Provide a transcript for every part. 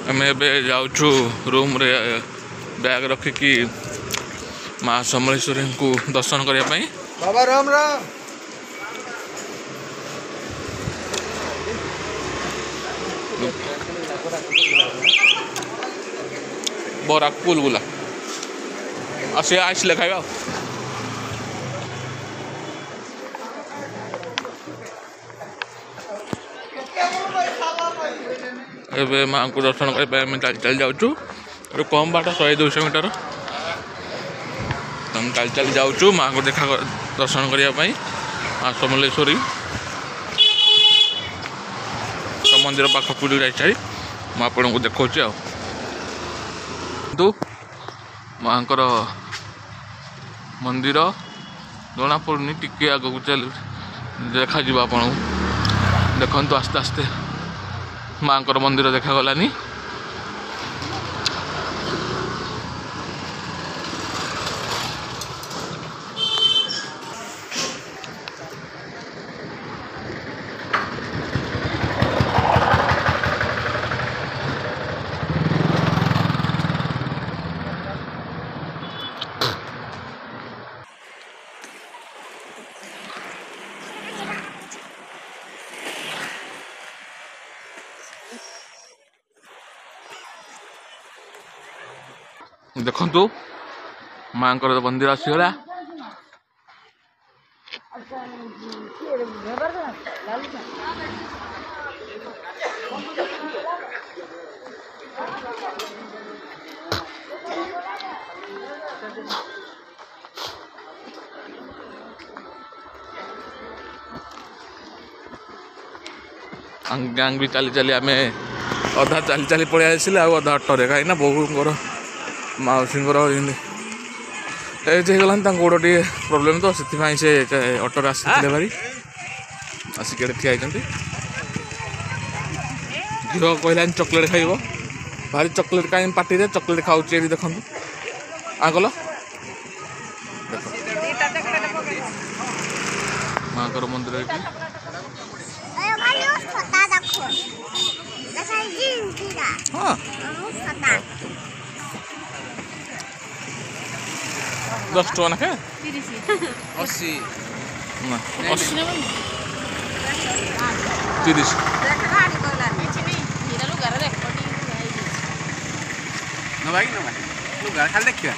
आम जाऊँ रूम रे बैग रखिकी माँ समलेश्वरी को दर्शन करने। बाबा राम राम। बरा कुल गुला आसे आसले खाइबा। एबे माँ को दर्शन करने चल चल जाऊँ कम बाट 100-200 मीटर हम चल चल जाऊँ माँ को देखा दर्शन करने माँ समलेश्वरी मंदिर पाखक जाई मैं आपन को देखा माँ मंदिर जना पड़नी टिके आग को चल देखा आपन देखु आस्ते आस्ते माँ मंदिर देखा गलानी। देखु माँ मंदिर आसीगला। गांग भी चली चली आम अधा चली चली पड़े आसले अधा अटोरे कहीं बोर मौसीर एजगलान गोड़ टे प्रोब्लेम तो से अटोरे आसते भारी आसिक ठिया झील कहलानी चॉकलेट खाइब भारी चॉकलेट कहीं पार्टी चॉकलेट खाऊँ देखो आगल माँ मंदिर हाँ 10 टका ना 80 30 खाली देखिए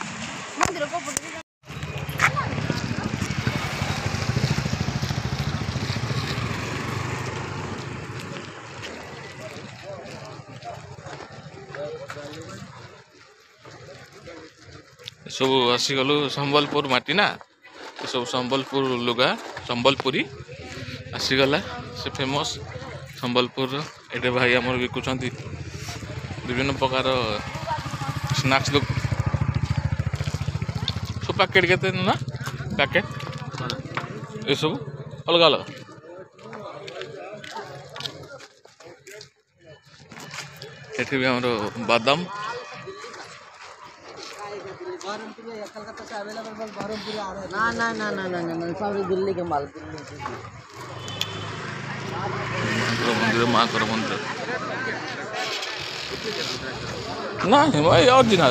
सब आसीगलु संबलपुर माटी ना सब संबलपुर लुगा संबलपुरी आसीगला से फेमस संबलपुर एटे भाई आमर बिकुंट विभिन्न प्रकार स्नैक्स लोग सब पैकेट के ना पैकेट ये सब अलग अलग एठी भी हमरो बादाम ना ना ना ना ना ना सारी दिल्ली के माल मंदिर माँ मंदिर ना ओरिजिनल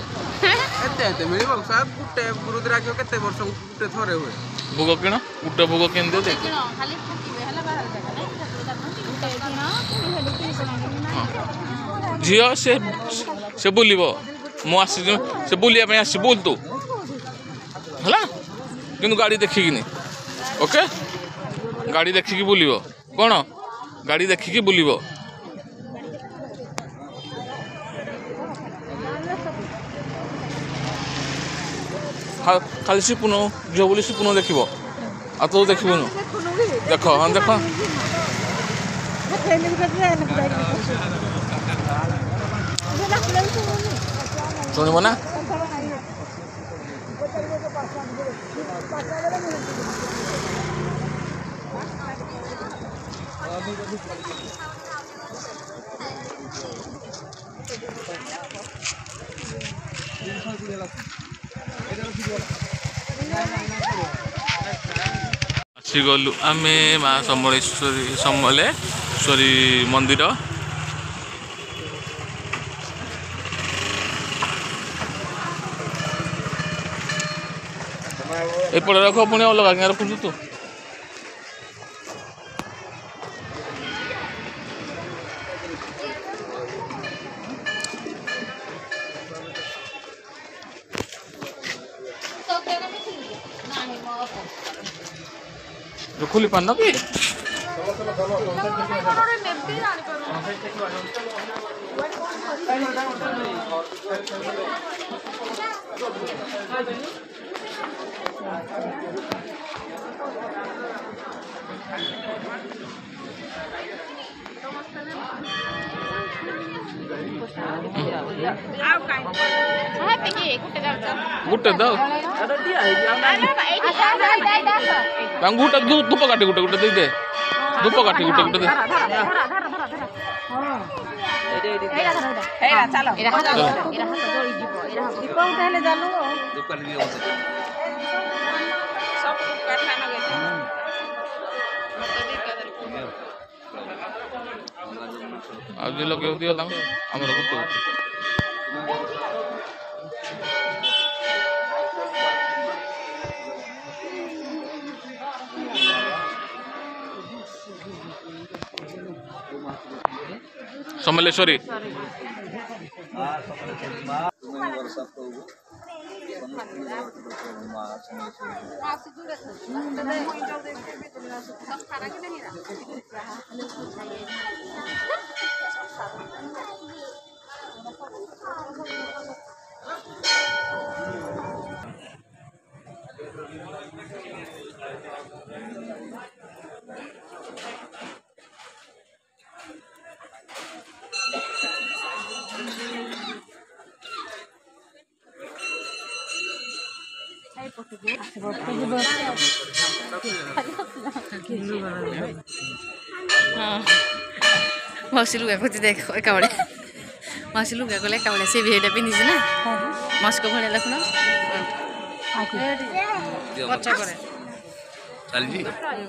भोग किण गुटे भोग कि झील से बुल मुझे से बुलिया आसी बुल तू है कि गाड़ी देखिकी ओके गाड़ी देखिकी बुल कौन गाड़ी देखिकी बुल खाली सिपुन झील बोली सिपुन देख आ तो देखन देख हाँ देख शुणव ना आसीगलु आम माँ समलेश्वरी मंदिर ଏପଟେ ରଖ ପୁଣି ଅଲଗା ଗାଁ ରଖୁଛୁ ତୁ। ଖୋଲି ପାରୁନ କି? गुटे दाओ गुटे धूप काटी गुटे गुटे दे धूप काटी गुटे गुटे दे आज लगे दिया आमर गुटे समलेश्वरी मौसी लुगा खोजी देख एका बड़े मौसी लुगा को एका बड़े से भी हेटा पिनी ना मस्को भले देखुन बच्चा करे चल जी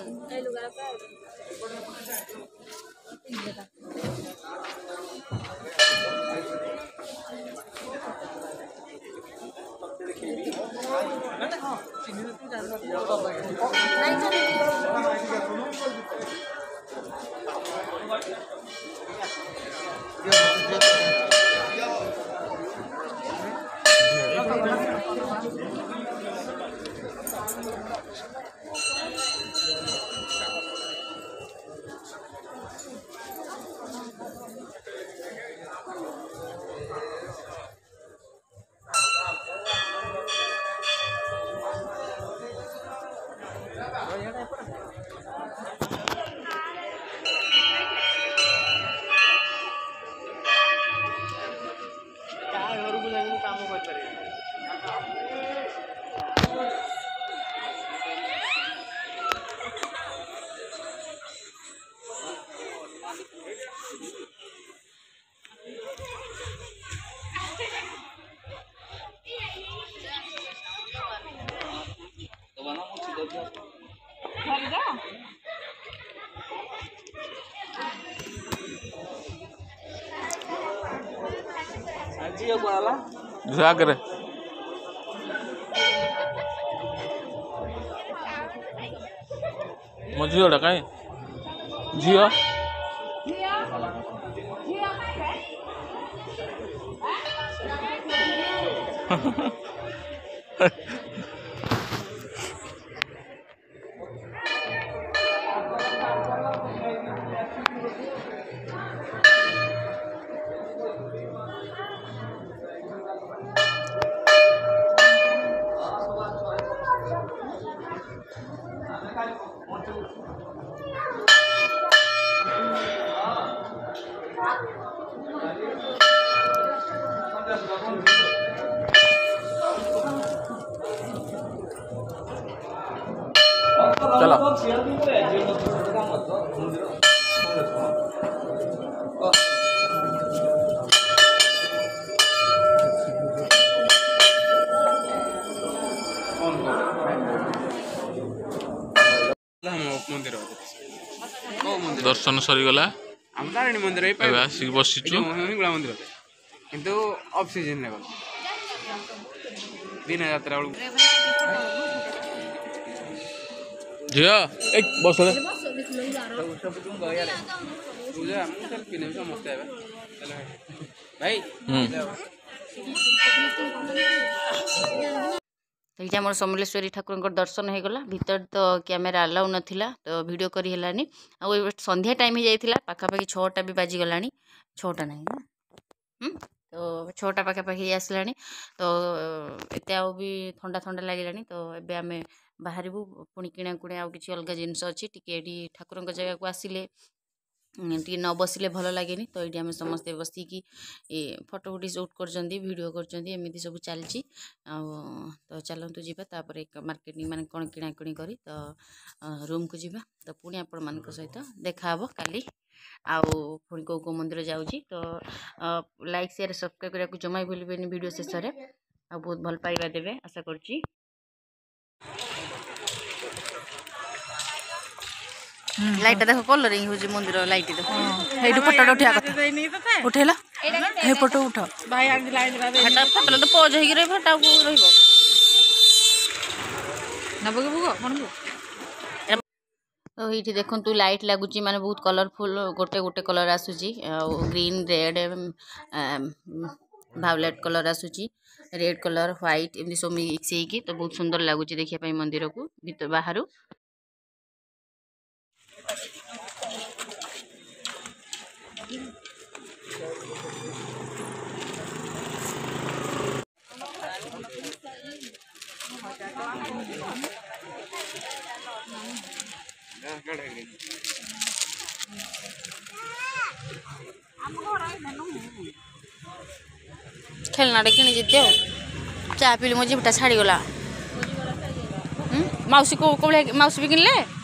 जागरे मो झीटा कहीं झी चलो दर्शन सरीगला मंदिर आसिक बसिचु हिंगुला मंदिर किंतु ऑफ सीजन दिन यात्रा ଝିଅ ଏ ବସ ରେ ପୂଜା ମୁଁ ସେଲ୍ଫି ନେବି ସମସ୍ତେ ଏବେ ଭାଇ ଏଇଠି ଆମର ସମଲେଶ୍ୱରୀ ଠାକୁରଙ୍କର ଦର୍ଶନ ହେଇଗଲା ଭିତରେ ତ କ୍ୟାମେରା ଆଲାଉ ନଥିଲା ତ ଭିଡ଼ିଓ କରି ହେଲାନି ଆଉ ଏବେ ସନ୍ଧ୍ୟା ଟାଇମ୍ ହେଇଯାଇଥିଲା ପାଖାପାଖି 6ଟା ବି ବାଜିଗଲାଣି 6ଟା ନାହିଁ ତ 6ଟା ପାଖାପାଖି ଆସିଲାଣି ତ ଏତେ ଆଉ ବି ଥଣ୍ଡା ଥଣ୍ଡା ଲାଗିଲାଣି ତ ଏବେ ଆମେ ବାହାରିବୁ ପୁଣି କିଣାକୁଣି ଆଉ କିଛି ଅଲଗା ଜିନିଷ ଅଛି ଟିକେ ଏଠି ଠାକୁରଙ୍କ ଜାଗାକୁ ଆସିଲେ ଟିକେ ନ ବସିଲେ ଭଲ ଲାଗେନି ତ ଏଇଠି ଆମେ ସମସ୍ତେ ବସିକି ଫଟୋ ଫୁଟି ସୁଟ୍ କରୁଛନ୍ତି ଭିଡ଼ିଓ କରୁଛନ୍ତି ଏମିତି ସବୁ ଚାଲିଛି ଆଉ ତ ଚାଲନ୍ତୁ ଯିବା ତାପରେ ମାର୍କେଟିଂ ମାନେ କ'ଣ କିଣାକିଣି କରି ତ ରୁମ୍କୁ ଯିବା ତ ପୁଣି ଆପଣମାନଙ୍କ ସହିତ ଦେଖାହେବ କାଲି ଆଉ ପୁଣି କେଉଁ ମନ୍ଦିର ଯାଉଛି ତ ଲାଇକ୍ ସେୟାର ସବସ୍କ୍ରାଇବ୍ କରିବାକୁ ଜମା ଭୁଲିବେନି ଭିଡ଼ିଓ ଶେଷରେ ଆଉ ବହୁତ ଭଲ ପାଇବା ଦେବେ ଆଶା କରୁଛି ଲାଇଟ୍ ଦେଖ କଲରିଂ ହଉଛି ମନ୍ଦିର ଲାଇଟ୍ ଦେଖ এইটু ফটোটা উঠিয়া কথা উঠেলা এই ফটো উঠ ଫଟୋ ତ ପଜ ହେଇକି ରହିବ ହେଟା ଆଉ ରହିବ ନବ କି ଭୋଗ ମନକୁ ତ ଏଇଠି ଦେଖନ୍ତୁ ଲାଇଟ୍ ଲାଗୁଛି ମାନେ ବହୁତ କଲରଫୁଲ ଗୋଟେ କଲର ଆସୁଛି ଆଉ ଗ୍ରୀନ୍ ରେଡ୍ ଭାୟୋଲେଟ୍ କଲର ଆସୁଛି ରେଡ୍ କଲର ହ୍ୱାଇଟ୍ ଏମିତି ସବୁ ମିକ୍ସ ହେଇକି ତ ବହୁତ ସୁନ୍ଦର ଲାଗୁଛି ଦେଖିବା ପାଇଁ ମନ୍ଦିରକୁ ବାହାରୁ ଖେଳନାଟେ କିଣିଛି ଆଉ ଚା ପିଇଲି ମୋ ଜିଭଟା ଛାଡ଼ିଗଲା ମାଉସୀ କୋଉ ମାଉସୀ ବି କିଣିଲେ